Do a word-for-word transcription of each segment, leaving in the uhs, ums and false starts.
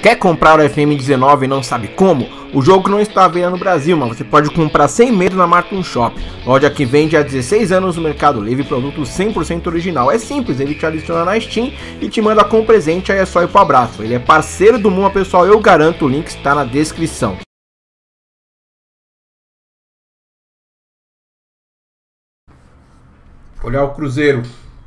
Quer comprar o F M dezenove e não sabe como? O jogo não está à venda no Brasil, mas você pode comprar sem medo na Martin Shop. Loja que vende há dezesseis anos no Mercado Livre, produto cem por cento original. É simples, ele te adiciona na Steam e te manda com presente, aí é só ir pro abraço. Ele é parceiro do Muma, pessoal, eu garanto, o link está na descrição. Olhar o Cruzeiro.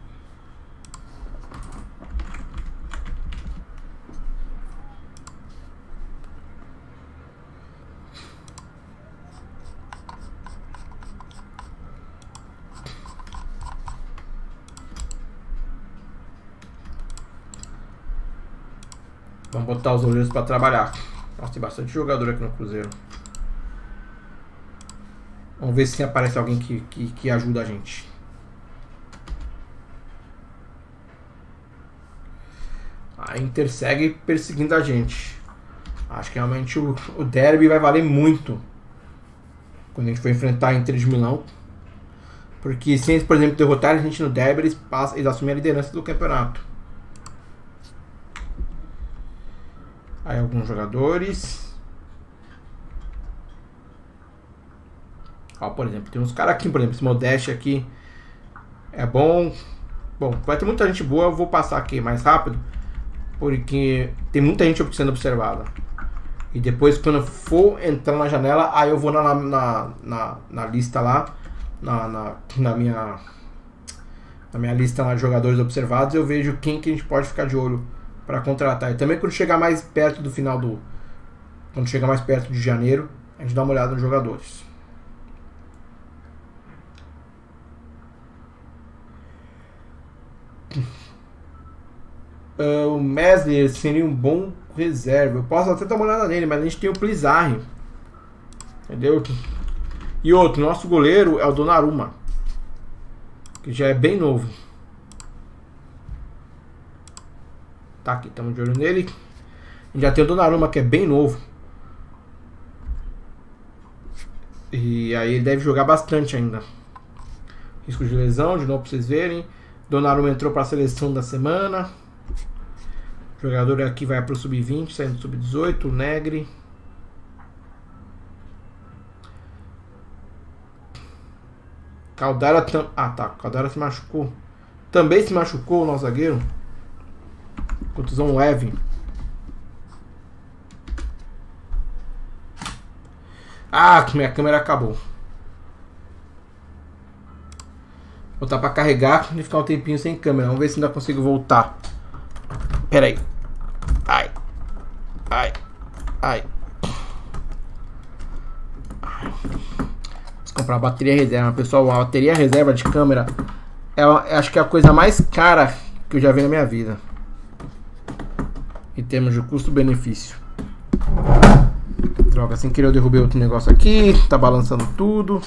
Vamos botar os olheiros para trabalhar. Nossa, tem bastante jogador aqui no Cruzeiro. Vamos ver se aparece alguém que, que, que ajuda a gente. A Inter segue perseguindo a gente. Acho que realmente o, o derby vai valer muito quando a gente for enfrentar a Inter de Milão. Porque se eles, por exemplo, derrotarem a gente no derby, eles, passam, eles assumem a liderança do campeonato. Aí alguns jogadores. Ó, por exemplo, tem uns caras aqui, por exemplo, esse Modeste aqui é bom. Bom, vai ter muita gente boa, eu vou passar aqui mais rápido, porque tem muita gente sendo observada. E depois, quando eu for entrar na janela, aí eu vou na, na, na, na lista lá, na, na, na, minha, na minha lista lá de jogadores observados, eu vejo quem que a gente pode ficar de olho para contratar. E também quando chegar mais perto do final do... Quando chegar mais perto de janeiro, a gente dá uma olhada nos jogadores. Uh, o Mesler seria um bom reserva. Eu posso até dar uma olhada nele, mas a gente tem o Plizarri. Entendeu? E outro, nosso goleiro é o Donnarumma, que já é bem novo. Tá aqui, estamos de olho nele. A gente já tem o Donnarumma, que é bem novo. E aí ele deve jogar bastante ainda. Risco de lesão, de novo para vocês verem. Donnarumma entrou para a seleção da semana. O jogador aqui vai para o sub vinte, saindo do sub dezoito, o Negri. Caldara tam... Ah, tá. Caldara se machucou. Também se machucou o nosso zagueiro. Contusão leve. Ah, minha câmera acabou. Vou botar pra carregar e ficar um tempinho sem câmera. Vamos ver se ainda consigo voltar. Pera aí. Ai. Ai. Ai. Vou comprar a bateria reserva. Pessoal, a bateria reserva de câmera é, acho que é a coisa mais cara que eu já vi na minha vida, em termos de custo-benefício. Droga, sem querer eu derrubei outro negócio aqui. Tá balançando tudo.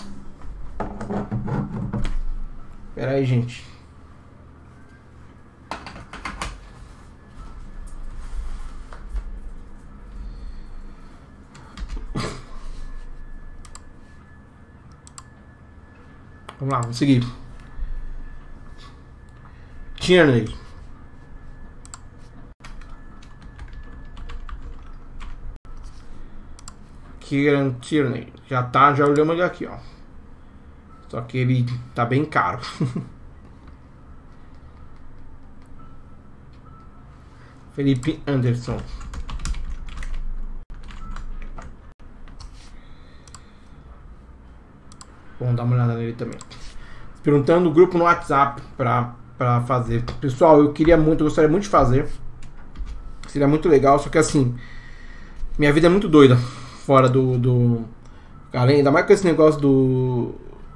Pera aí, gente. Vamos lá, vamos seguir. Tierney. Kieran Tierney. Já tá, já olhamos ele aqui, ó. Só que ele tá bem caro. Felipe Anderson. Vamos dar uma olhada nele também. Perguntando o grupo no WhatsApp pra, pra fazer. Pessoal, eu queria muito, eu gostaria muito de fazer. Seria muito legal, só que assim, minha vida é muito doida fora do, do... Além, ainda mais com esse negócio do,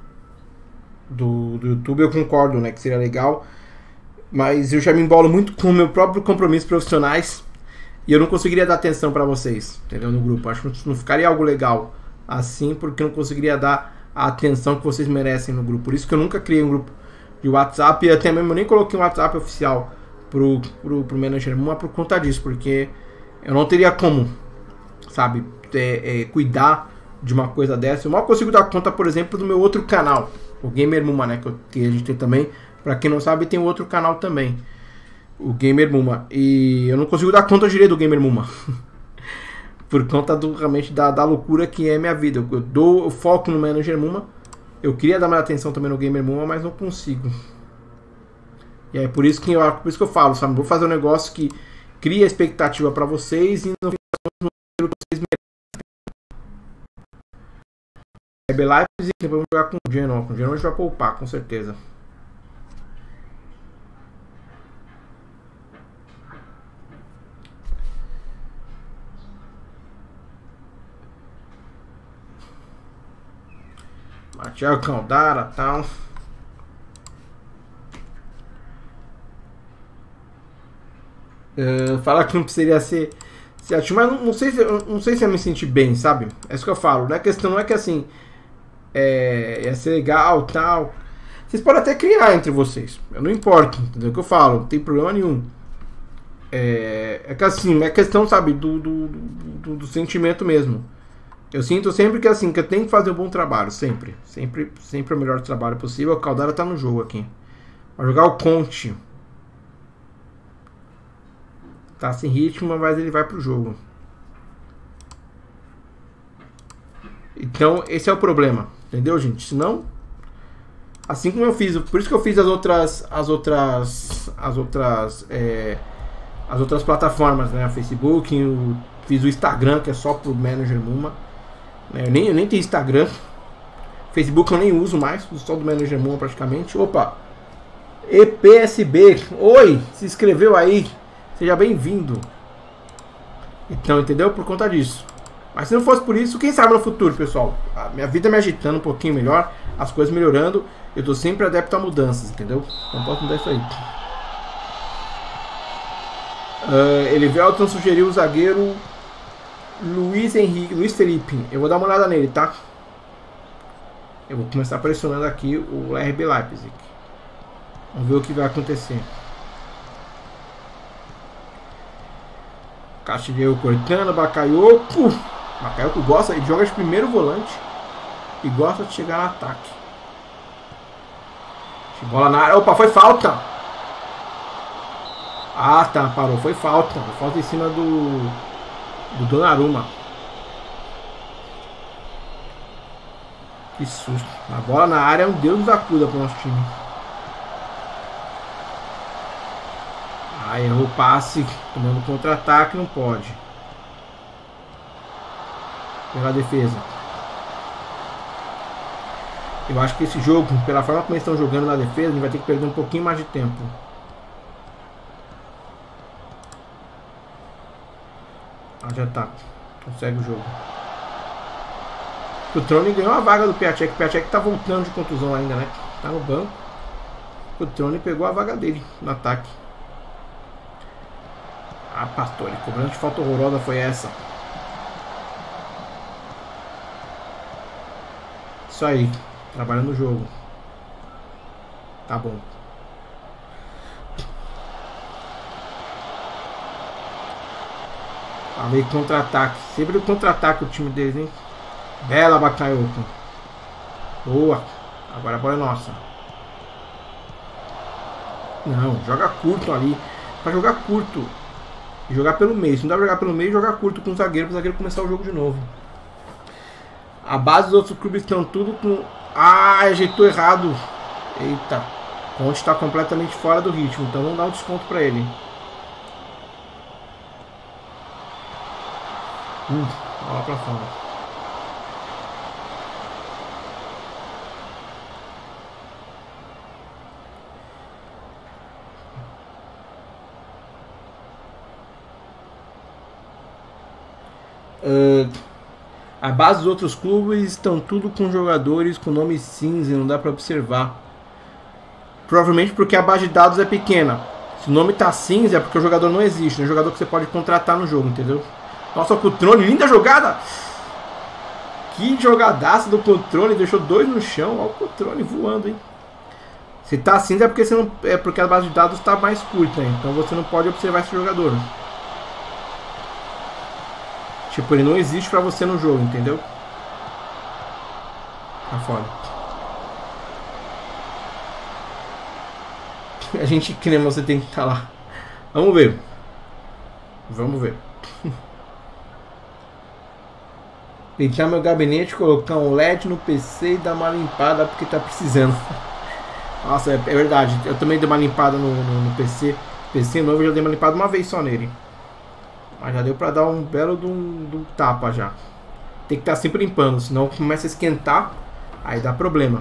do do YouTube, eu concordo, né, que seria legal, mas eu já me embolo muito com o meu próprio compromisso profissionais e eu não conseguiria dar atenção pra vocês, entendeu, no grupo. Acho que não ficaria algo legal assim, porque eu não conseguiria dar a atenção que vocês merecem no grupo. Por isso que eu nunca criei um grupo de WhatsApp, e até mesmo eu nem coloquei um WhatsApp oficial pro, pro, pro Manager Muma por conta disso, porque eu não teria como, sabe, é, é, cuidar de uma coisa dessa. Eu mal consigo dar conta, por exemplo, do meu outro canal, o Gamer Muma, né, que, eu, que a gente tem também. Pra quem não sabe, tem outro canal também. O Gamer Muma. E eu não consigo dar conta direito do Gamer Muma. Por conta do, realmente da, da loucura que é a minha vida. Eu, eu dou foco no Manager Muma. Eu queria dar mais atenção também no Gamer Muma, mas não consigo. E é por isso que eu, por isso que eu falo, sabe? Vou fazer um negócio que cria expectativa pra vocês e no final que vocês merecem. Leipzig, depois vamos jogar com o Genoa. Com o Genoa a gente vai poupar, com certeza. Thiago Caldara e tal. Uh, fala que não precisaria ser, ser ativo, mas não, não, sei se, não sei se eu me sentir bem, sabe? É isso que eu falo. Não é questão, não é que assim é, ia ser legal tal. Vocês podem até criar entre vocês. Eu não importo, entendeu? O que eu falo, não tem problema nenhum. É, é que assim, é questão, sabe, do, do, do, do sentimento mesmo. Eu sinto sempre que assim, que eu tenho que fazer um bom trabalho, sempre. Sempre, sempre o melhor trabalho possível. O Caldara tá no jogo aqui. Vai jogar o Conte. Tá sem ritmo, mas ele vai pro jogo. Então, esse é o problema. Entendeu, gente? Senão, assim como eu fiz, por isso que eu fiz as outras as outras as outras é, as outras plataformas, né? O Facebook, eu fiz o Instagram, que é só pro Manager Muma. Eu nem, eu nem tenho Instagram. Facebook eu nem uso mais, uso só do Manager Muma praticamente. Opa! E P S B, oi! Se inscreveu aí. Seja bem-vindo. Então, entendeu? Por conta disso. Mas se não fosse por isso, quem sabe no futuro, pessoal? A minha vida me agitando um pouquinho melhor, as coisas melhorando. Eu tô sempre adepto a mudanças, entendeu? Não posso mudar isso aí. Uh, Elivelton sugeriu o zagueiro Luiz Henrique, Luiz Felipe. Eu vou dar uma olhada nele, tá? Eu vou começar pressionando aqui o R B Leipzig. Vamos ver o que vai acontecer. Castilheiro cortando, Bakayoko. Bakayoko gosta, ele joga de primeiro volante e gosta de chegar no ataque. Bola na área. Opa, foi falta. Ah, tá, parou. Foi falta. Falta em cima do do Donnarumma. Que susto. A bola na área é um Deus nos acuda pro nosso time. Aí errou o passe, tomando contra-ataque, não pode. Pela defesa. Eu acho que esse jogo, pela forma como eles estão jogando na defesa, a gente vai ter que perder um pouquinho mais de tempo. Ah, já tá. Consegue o jogo. O Trone ganhou a vaga do Piatek. O Piatek tá voltando de contusão ainda, né? Tá no banco. O Trone pegou a vaga dele no ataque. Ah, Pastore, cobrando de falta horrorosa foi essa. Isso aí, trabalhando no jogo. Tá bom. Lá veio contra-ataque. Sempre o contra-ataque o time deles, hein? Bela Bakayoko. Boa. Agora a bola é nossa. Não, joga curto ali. Pra jogar curto. E jogar pelo meio. Se não dá pra jogar pelo meio, jogar curto com o zagueiro, para o zagueiro começar o jogo de novo. A base dos outros clubes estão tudo com... Ah, ajeitou errado. Eita. Conte está completamente fora do ritmo. Então vamos dar um desconto para ele. Hum, bola pra fora. Uh, a base dos outros clubes estão tudo com jogadores com nome cinza, não dá para observar. Provavelmente porque a base de dados é pequena. Se o nome tá cinza é porque o jogador não existe, é um jogador que você pode contratar no jogo, entendeu? Nossa, o Cutrone, linda jogada! Que jogadaça do Cutrone, deixou dois no chão. Olha o Cutrone voando, hein? Se tá cinza é porque, você não, é porque a base de dados está mais curta, hein? Então você não pode observar esse jogador. Tipo, ele não existe pra você no jogo, entendeu? Tá fora. A gente crê, você tem que estar lá. Vamos ver. Vamos ver. Pintar meu gabinete, colocar um L E D no P C e dar uma limpada porque tá precisando. Nossa, é, é verdade. Eu também dei uma limpada no, no, no P C. P C novo eu já dei uma limpada uma vez só nele. Mas já deu pra dar um belo de um, de um tapa já. Tem que estar sempre limpando, senão começa a esquentar. Aí dá problema.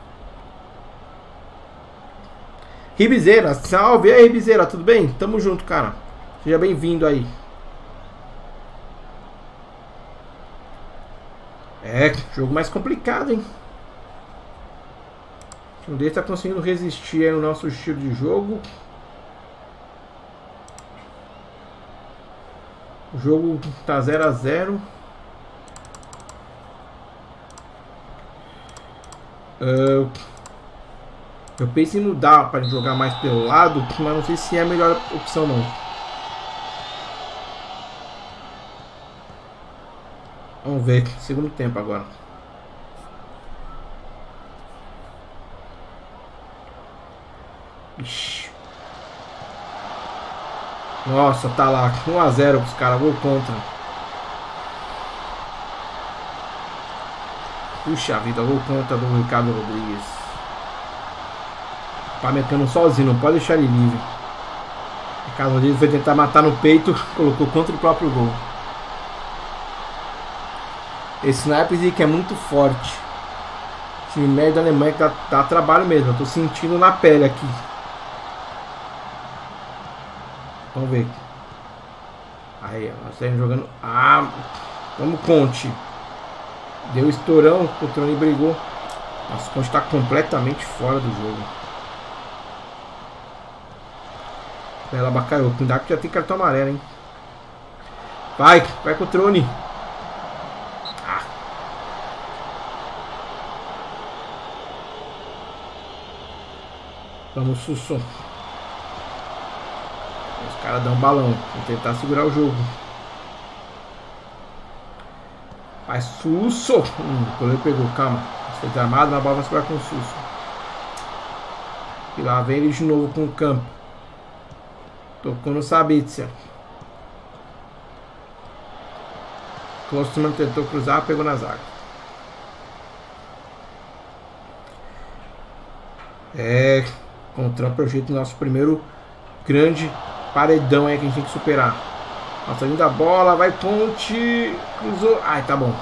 Ribizeira, salve aí, Ribizeira, tudo bem? Tamo junto, cara. Seja bem-vindo aí. É, jogo mais complicado, hein? Um deles tá conseguindo resistir aí ao nosso estilo de jogo. O jogo tá zero a zero. Uh, eu penso em mudar para jogar mais pelo lado, mas não sei se é a melhor opção não. Vamos ver, segundo tempo agora. Ixi. Nossa, tá lá, um a zero pros caras, gol contra. Puxa vida, gol contra do Ricardo Rodrigues. Tá metendo sozinho, não pode deixar ele livre. Ricardo Rodrigues foi tentar matar no peito, colocou contra o próprio gol. Esse Leipzig é muito forte. O time médio da Alemanha que dá, dá trabalho mesmo, eu tô sentindo na pele aqui. Vamos ver. Aí, nós estamos jogando. Ah, vamos Conte. Deu estourão, o Trone brigou. Nossa, o Conte está completamente fora do jogo. Bela Bakayoko. Cuidado que já tem cartão amarelo, hein? Vai, vai com o Trone. Ah. Vamos, Susso. Os caras dão um balão. Vão tentar segurar o jogo. Vai, Susso. Hum, o goleiro pegou, calma. Você tá armado, mas a bola vai segurar com o Susso. E lá vem ele de novo com o campo. Tocou no Sabitzer. Klosterman tentou cruzar, pegou na zaga. É, contra o projeto do nosso primeiro grande paredão aí que a gente tem que superar. Nossa, linda bola, vai Ponte, cruzou. Ai, tá bom.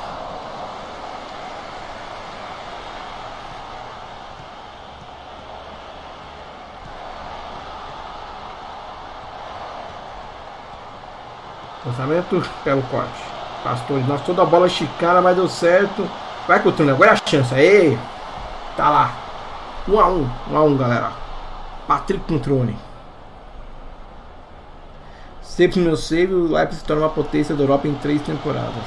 Lançamento, pega o corte. Pastores, nossa, toda a bola esticada, mas deu certo. Vai com o turno, agora é a chance. Aí, tá lá. um a um, um a um, galera. Patrick Controne. Sempre no meu save, o Leipzig se torna uma potência da Europa em três temporadas.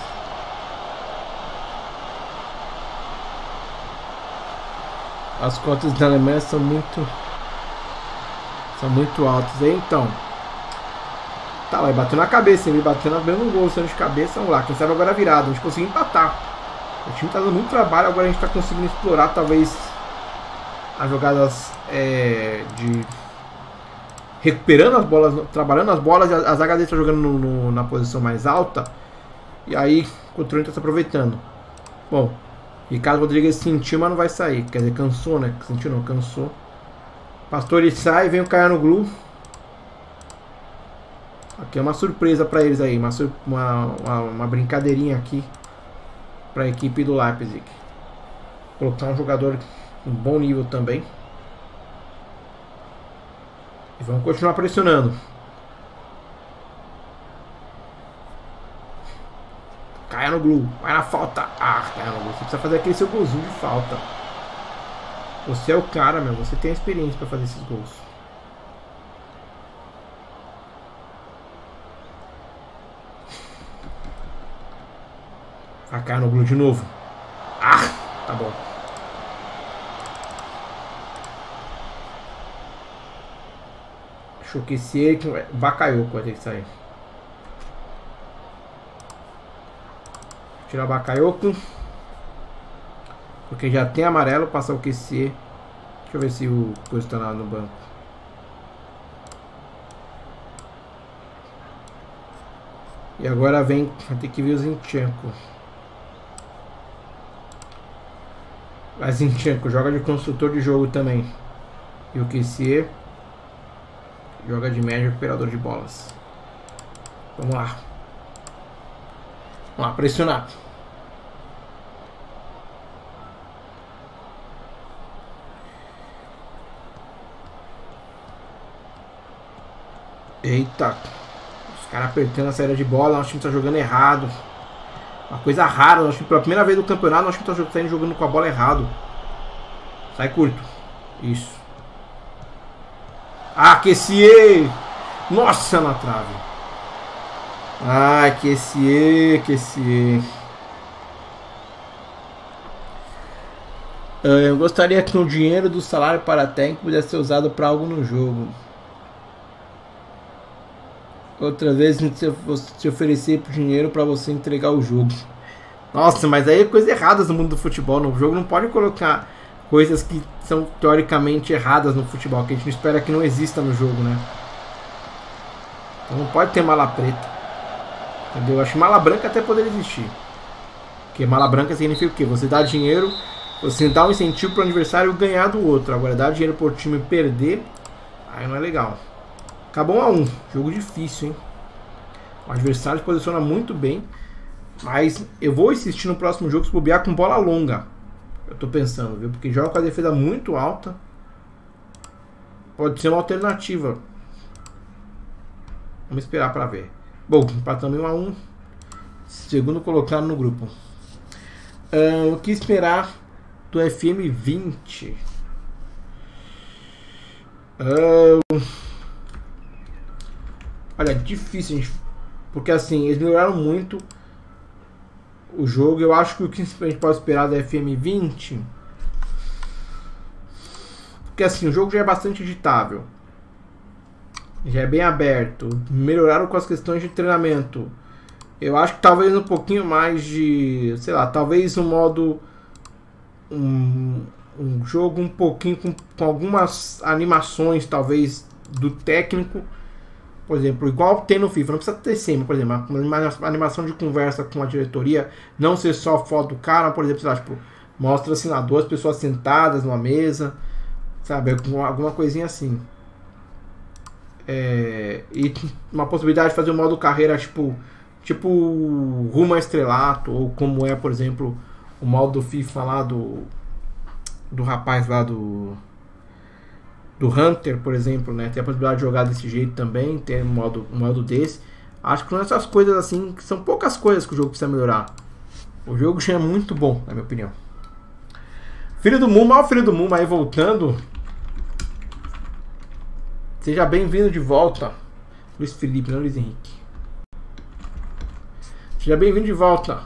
As cotas da Alemanha são muito são muito altas aí, então. Tá lá, ele bateu na cabeça, ele bateu na mesmo gol, sendo de cabeça, vamos lá, quem sabe agora é virado, a gente conseguiu empatar. O time tá dando muito trabalho, agora a gente tá conseguindo explorar talvez as jogadas é, de recuperando as bolas, trabalhando as bolas, a, a zaga dele tá jogando no, no, na posição mais alta. E aí o controle tá se aproveitando. Bom, Ricardo Rodrigues sentiu, mas não vai sair. Quer dizer, cansou, né? Sentiu não, cansou. Pastore sai, vem o Calhanoglu. Aqui é uma surpresa para eles aí, uma, uma, uma, uma brincadeirinha aqui para a equipe do Leipzig. Colocar um jogador com um bom nível também. E vamos continuar pressionando. Calhanoglu, vai na falta. Ah, Calhanoglu, você precisa fazer aquele seu golzinho de falta. Você é o cara, meu, você tem a experiência para fazer esses gols. A Calhanoglu de novo. Ah, tá bom. Choqueciei que Bakayoko vai ter que sair. Tirar Bakayoko. Porque já tem amarelo, passar o Q C. Deixa eu ver se o coisa tá lá no banco. E agora vem, vai ter que ver o Zinchenko. Vai Zinchenko, joga de construtor de jogo também. E o Kessier joga de médio recuperador de bolas. Vamos lá. Vamos lá, pressionar. Eita. Os caras apertando a saída de bola. Nosso time tá jogando errado. Uma coisa rara. Nosso time, pela primeira vez do campeonato, nosso time tá jogando com a bola errado. Sai curto. Isso. Ah, Kessier. Nossa, na trave. Ai, Kessier, Kessier. Eu gostaria que o dinheiro do salário para técnico pudesse ser usado para algo no jogo. Outra vez te oferecer dinheiro para você entregar o jogo. Nossa, mas aí é coisa errada no mundo do futebol. No jogo não pode colocar coisas que são teoricamente erradas no futebol, que a gente espera que não exista no jogo, né? Então não pode ter mala preta. Entendeu? Acho que mala branca até poderia existir. Porque mala branca significa o quê? Você dá dinheiro, você dá um incentivo para o adversário ganhar do outro. Agora dar dinheiro para o time perder, aí não é legal. Acabou um a um. Jogo difícil, hein? O adversário se posiciona muito bem. Mas eu vou insistir no próximo jogo se bobear com bola longa. Eu tô pensando, viu? Porque joga com a defesa muito alta. Pode ser uma alternativa. Vamos esperar para ver. Bom, empatamos um a um. Segundo colocado no grupo. Uh, o que esperar do F M vinte? Uh, olha, difícil, gente. Porque assim, eles melhoraram muito o jogo. Eu acho que o que a gente pode esperar do F M vinte... Porque assim, o jogo já é bastante editável. Já é bem aberto. Melhoraram com as questões de treinamento. Eu acho que talvez um pouquinho mais de... Sei lá, talvez um modo... Um, um jogo um pouquinho com, com algumas animações, talvez, do técnico. Por exemplo, igual tem no FIFA. Não precisa ter sempre, por exemplo, uma animação de conversa com a diretoria. Não ser só foto do cara, por exemplo, sei lá, tipo, mostra assim lá, duas pessoas sentadas numa mesa. Sabe, alguma coisinha assim. É, e uma possibilidade de fazer um modo carreira tipo, tipo rumo a estrelato, ou como é, por exemplo, o modo do FIFA lá do do rapaz lá do do Hunter, por exemplo, né? Tem a possibilidade de jogar desse jeito também, tem um modo, um modo desse. Acho que são essas coisas assim, que são poucas coisas que o jogo precisa melhorar. O jogo já é muito bom, na minha opinião. Filho do Muma, ó, o filho do Muma aí voltando. Seja bem-vindo de volta, Luiz Felipe, não Luiz Henrique. Seja bem-vindo de volta.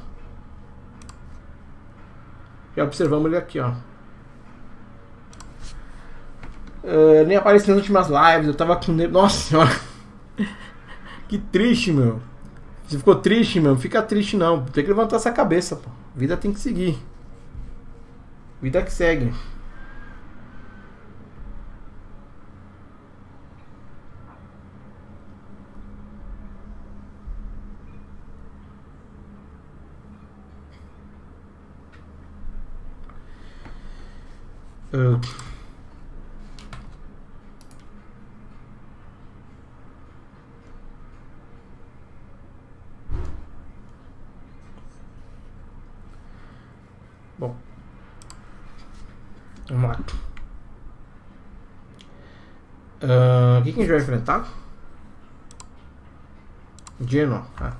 Já observamos ele aqui, ó. Uh, nem apareci nas últimas lives, eu tava com... Nossa senhora. Que triste, meu. Você ficou triste, meu? Fica triste não. Tem que levantar essa cabeça, pô. Vida tem que seguir. Vida que segue. Uh. Bom, vamos lá. Uh, o que, que a gente vai enfrentar? Genoa. Ah.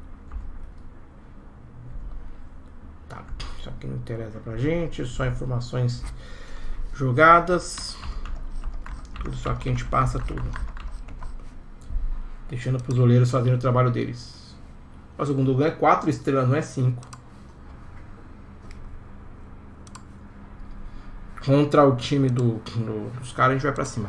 Tá, isso aqui não interessa pra gente, só informações jogadas. Tudo isso aqui a gente passa tudo, deixando para os goleiros fazerem o trabalho deles. O segundo lugar é quatro estrelas, não é cinco. Contra o time do, do, dos caras a gente vai pra cima.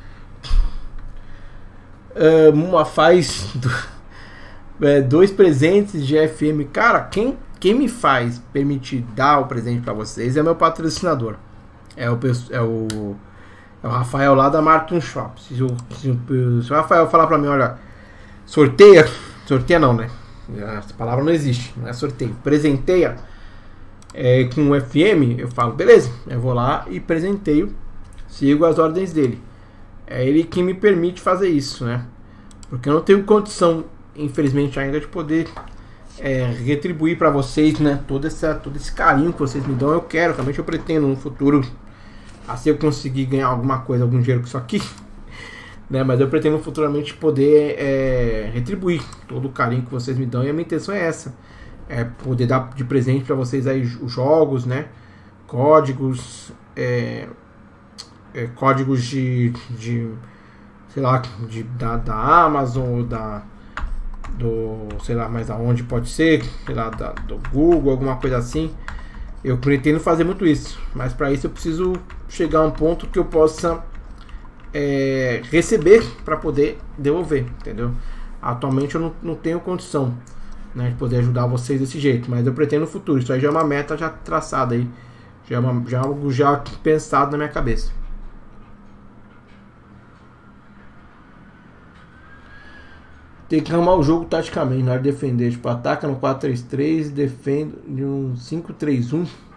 Uh, uma faz do, é, dois presentes de F M. Cara, quem, quem me faz permitir dar o presente pra vocês é meu patrocinador. É o, é o, é o Rafael lá da Martin Shop. Se o, se, o, se o Rafael falar pra mim, olha, sorteia, sorteia não, né? Essa palavra não existe, não é sorteio. Presenteia é, com o F M, eu falo, beleza, eu vou lá e presenteio, sigo as ordens dele. É ele que me permite fazer isso, né? Porque eu não tenho condição, infelizmente, ainda de poder é, retribuir para vocês, né? Todo, essa, todo esse carinho que vocês me dão. Eu quero, realmente eu pretendo no futuro, assim eu conseguir ganhar alguma coisa, algum dinheiro com isso aqui, né? Mas eu pretendo futuramente poder é, retribuir todo o carinho que vocês me dão. E a minha intenção é essa. É poder dar de presente para vocês aí os jogos, né? Códigos, é, é, códigos de, de sei lá, de, da, da Amazon, da, do, sei lá, mais aonde pode ser, sei lá, da, do Google, alguma coisa assim. Eu pretendo fazer muito isso, mas para isso eu preciso chegar a um ponto que eu possa é, receber para poder devolver, entendeu? Atualmente eu não, não tenho condição, né, de poder ajudar vocês desse jeito, mas eu pretendo no futuro. Isso aí já é uma meta já traçada aí, já é, uma, já é algo já pensado na minha cabeça. Tem que arrumar o jogo taticamente, na hora de defender. Tipo, ataca no quatro três três, defende de um cinco três um.